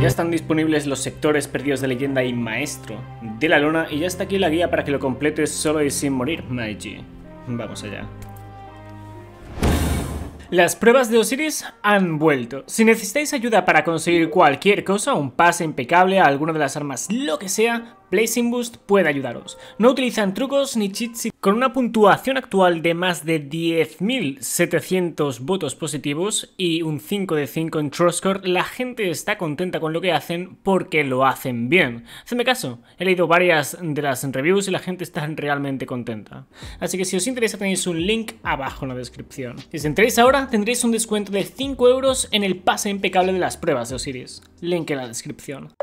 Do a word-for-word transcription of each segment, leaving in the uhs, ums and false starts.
Ya están disponibles los sectores perdidos de leyenda y maestro de la luna y ya está aquí la guía para que lo completes solo y sin morir, Maiji. Vamos allá. Las pruebas de Osiris han vuelto. Si necesitáis ayuda para conseguir cualquier cosa, un pase impecable a alguna de las armas, lo que sea, Blazing Boost puede ayudaros. No utilizan trucos ni cheats. Con una puntuación actual de más de diez mil setecientos votos positivos y un cinco de cinco en TrustScore, la gente está contenta con lo que hacen porque lo hacen bien. Hacedme caso, he leído varias de las reviews y la gente está realmente contenta. Así que si os interesa tenéis un link abajo en la descripción. Si entráis ahora tendréis un descuento de cinco euros en el pase impecable de las pruebas de Osiris. Link en la descripción.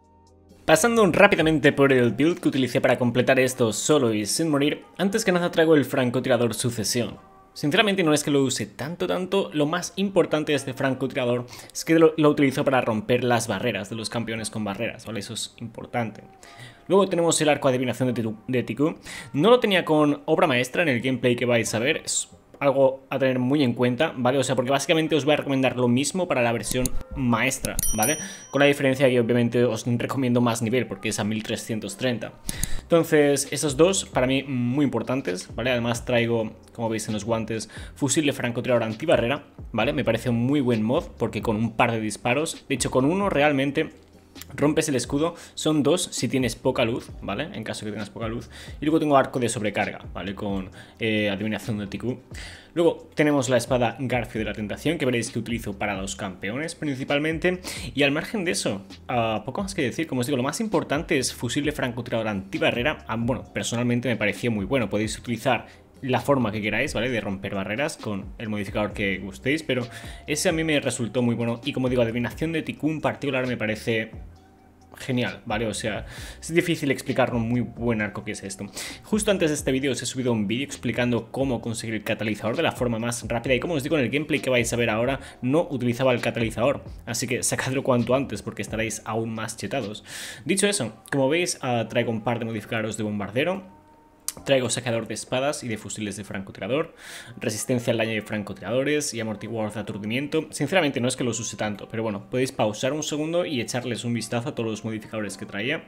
Pasando rápidamente por el build que utilicé para completar esto solo y sin morir, antes que nada traigo el francotirador Sucesión. Sinceramente no es que lo use tanto tanto, lo más importante de este francotirador es que lo, lo utilizo para romper las barreras de los campeones con barreras, ¿vale? Eso es importante. Luego tenemos el arco de adivinación de Tiku. No lo tenía con obra maestra en el gameplay que vais a ver, es algo a tener muy en cuenta, ¿vale? O sea, porque básicamente os voy a recomendar lo mismo para la versión maestra, ¿vale? Con la diferencia que obviamente os recomiendo más nivel, porque es a mil trescientos treinta. Entonces, esos dos para mí muy importantes, ¿vale? Además traigo, como veis en los guantes, fusil de francotirador antibarrera, ¿vale? Me parece un muy buen mod, porque con un par de disparos, de hecho con uno realmente rompes el escudo, son dos si tienes poca luz, ¿vale? En caso que tengas poca luz. Y luego tengo arco de sobrecarga, ¿vale? Con eh, adivinación de Tiku. Luego tenemos la espada Garfio de la Tentación, que veréis que utilizo para los campeones principalmente. Y al margen de eso, uh, poco más que decir. Como os digo, lo más importante es fusil de francotirador antibarrera. Ah, bueno, personalmente me pareció muy bueno. Podéis utilizar la forma que queráis, ¿vale? De romper barreras con el modificador que gustéis, pero ese a mí me resultó muy bueno. Y como digo, adivinación de Tiku en particular me parece genial, ¿vale? O sea, es difícil explicar un muy buen arco que es esto. Justo antes de este vídeo os he subido un vídeo explicando cómo conseguir el catalizador de la forma más rápida. Y como os digo, en el gameplay que vais a ver ahora no utilizaba el catalizador, así que sacadlo cuanto antes porque estaréis aún más chetados. Dicho eso, como veis, uh, traigo un par de modificadores de bombardero. Traigo saqueador de espadas y de fusiles de francotirador, resistencia al daño de francotiradores y amortiguador de aturdimiento. Sinceramente no es que los use tanto, pero bueno, podéis pausar un segundo y echarles un vistazo a todos los modificadores que traía.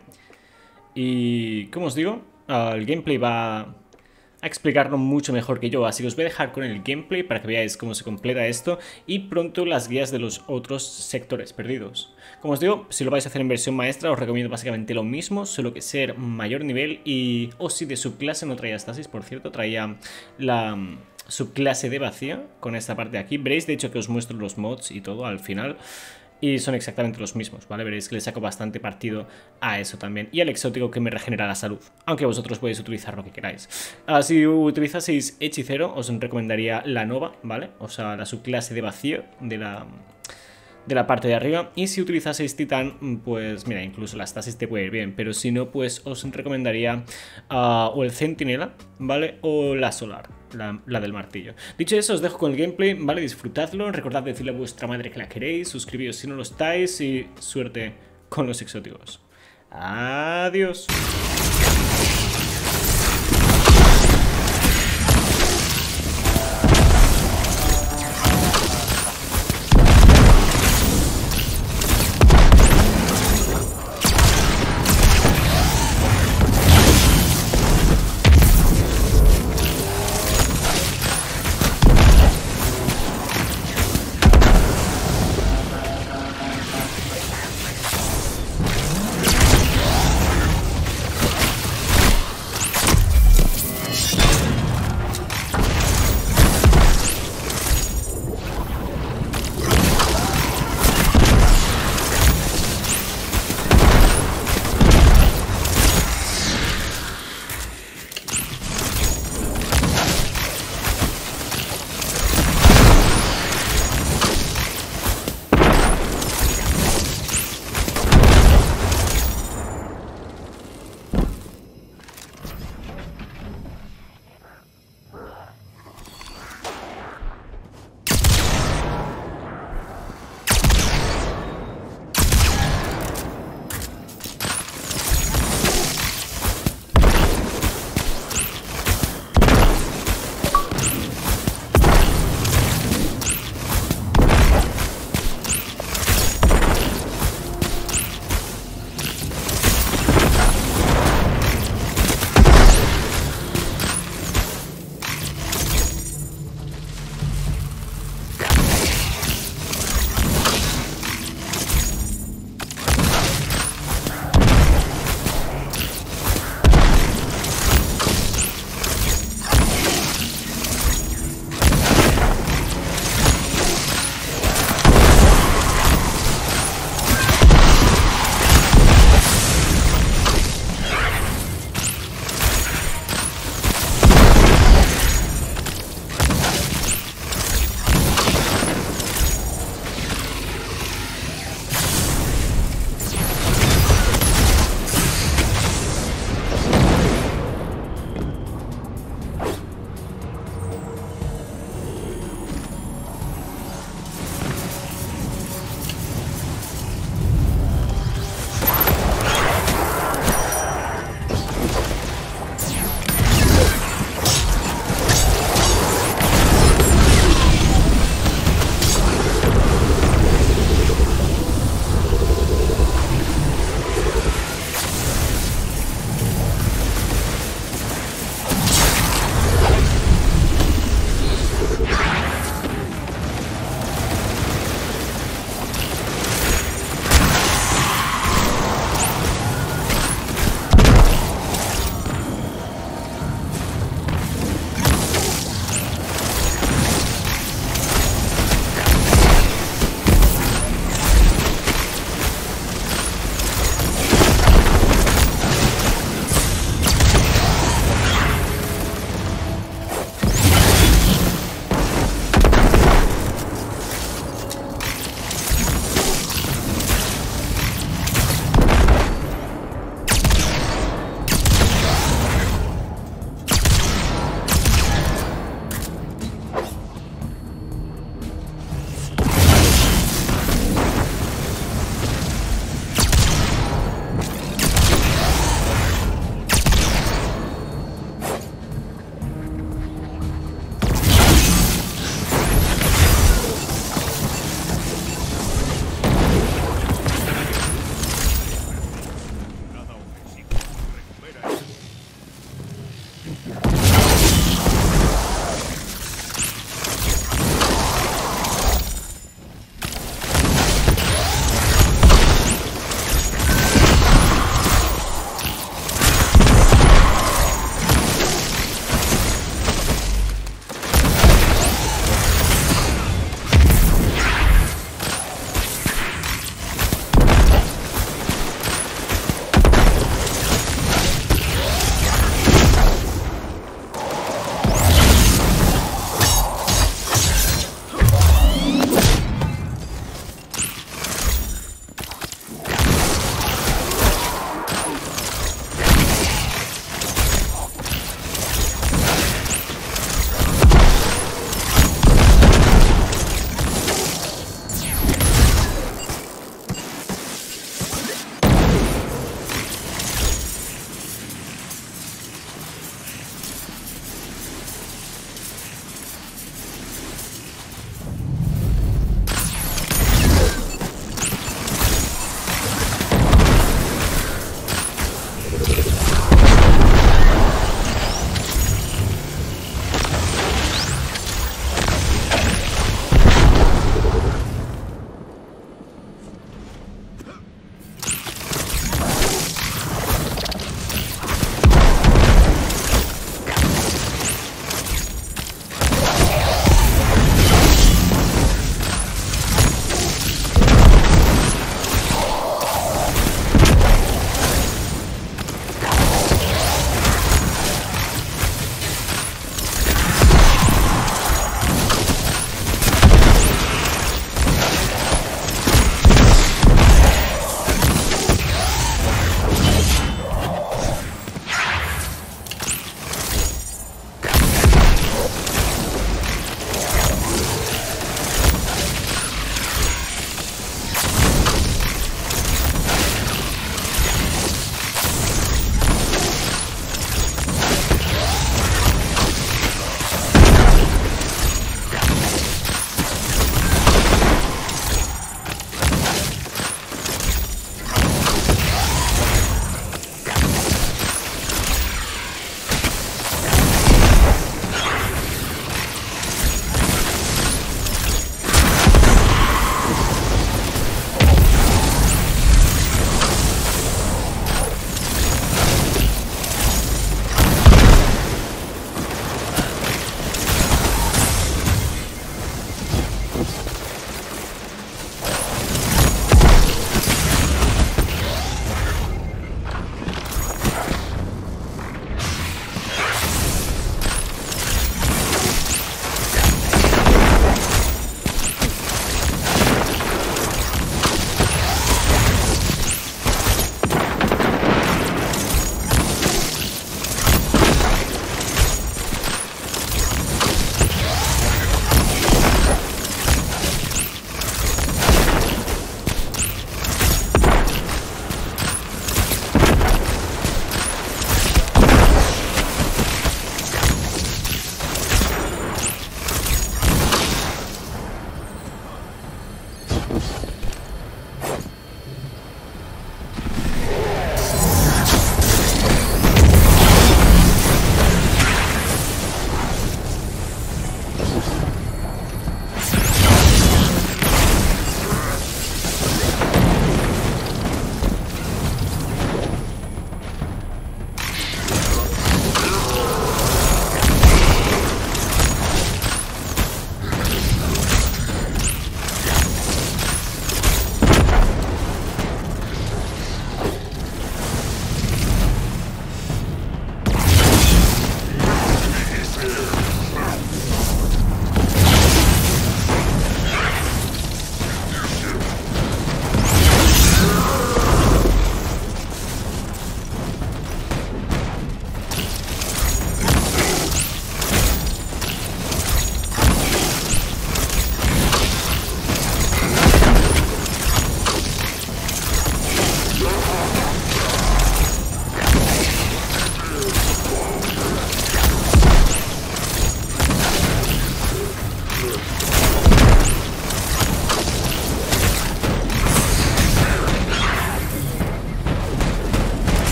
Y como os digo, uh, el gameplay va a explicarlo mucho mejor que yo, así que os voy a dejar con el gameplay para que veáis cómo se completa esto y pronto las guías de los otros sectores perdidos. Como os digo, si lo vais a hacer en versión maestra os recomiendo básicamente lo mismo, solo que ser mayor nivel. Y o si de subclase no traía estasis, por cierto, traía la subclase de vacío con esta parte de aquí. Veréis de hecho que os muestro los mods y todo al final. Y son exactamente los mismos, ¿vale? Veréis que le saco bastante partido a eso también. Y al exótico que me regenera la salud. Aunque vosotros podéis utilizar lo que queráis. Uh, si utilizaseis hechicero, os recomendaría la nova, ¿vale? O sea, la subclase de vacío de la, de la parte de arriba. Y si utilizaseis titán, pues mira, incluso la estasis te puede ir bien. Pero si no, pues os recomendaría uh, o el centinela, ¿vale? O la solar. La, la del martillo. Dicho eso, os dejo con el gameplay, ¿vale? Disfrutadlo, recordad decirle a vuestra madre que la queréis, suscribíos si no lo estáis y suerte con los exóticos. Adiós.